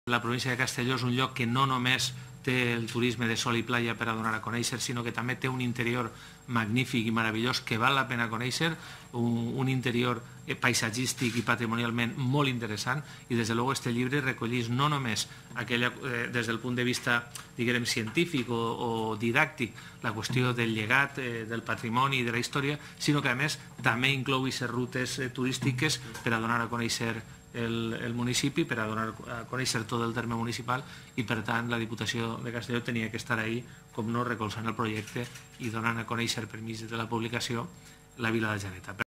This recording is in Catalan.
La província de Castelló és un lloc que no només té el turisme de sol i playa per a donar a conèixer, sinó que també té un interior magnífic i meravellós que val la pena conèixer, un interior paisatgístic i patrimonialment molt interessant, i des de luego este llibre recollís no només des del punt de vista, diguem, científic o didàctic, la qüestió del llegat, del patrimoni i de la història, sinó que a més també inclou aquestes rutes turístiques per a donar a conèixer el municipi, per a donar a conèixer tot el terme municipal, i per tant la Diputació de Castelló tenia que estar ahí, com no, recolzant el projecte i donant a conèixer per mig de la publicació la vila de Janeta.